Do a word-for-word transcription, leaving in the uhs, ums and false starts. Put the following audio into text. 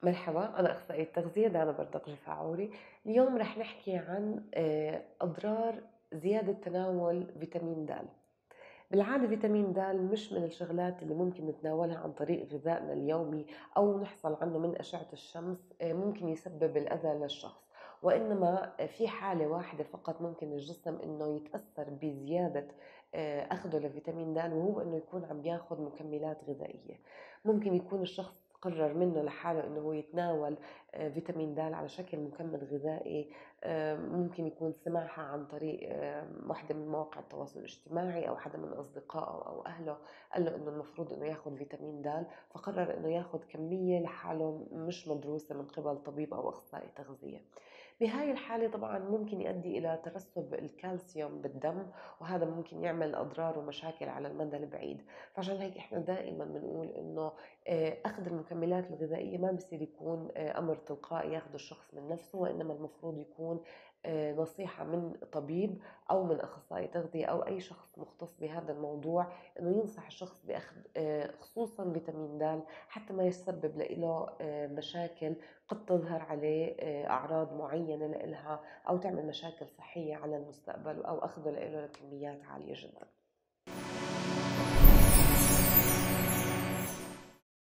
مرحبا، أنا أخصائية تغذية دانا بردقجي فاعوري. اليوم رح نحكي عن آه، أضرار زيادة تناول فيتامين د. بالعادة فيتامين د مش من الشغلات اللي ممكن نتناولها عن طريق غذائنا اليومي أو نحصل عنه من أشعة الشمس، آه، ممكن يسبب الأذى للشخص. وإنما في حالة واحدة فقط ممكن الجسم إنه يتأثر بزيادة آه، أخذه لفيتامين د، وهو إنه يكون عم بياخد مكملات غذائية. ممكن يكون الشخص قرر منه لحاله انه هو يتناول آه، فيتامين د على شكل مكمل غذائي. آه، ممكن يكون سمعها عن طريق آه، واحدة من مواقع التواصل الاجتماعي او حدا من اصدقائه او اهله قال له انه المفروض انه ياخذ فيتامين د، فقرر انه ياخذ كمية لحاله مش مدروسة من قبل طبيب او اخصائي تغذية. بهاي الحالة طبعا ممكن يؤدي إلى ترسب الكالسيوم بالدم، وهذا ممكن يعمل أضرار ومشاكل على المدى البعيد. فعشان هيك إحنا دائما بنقول إنه آه، أخذ المكملات الغذائية ما بصير يكون آه، أمر تلقائي ياخذه الشخص من نفسه، وإنما المفروض يكون آه، نصيحة من طبيب أو من أخصائي تغذية أو أي شخص مختص بهذا الموضوع، إنه ينصح الشخص بأخذ آه، خصوصا فيتامين د، حتى ما يسبب له آه، مشاكل قد تظهر عليه آه، أعراض معينة لإلها أو تعمل مشاكل صحية على المستقبل، أو أخذه له لكميات عالية جدا.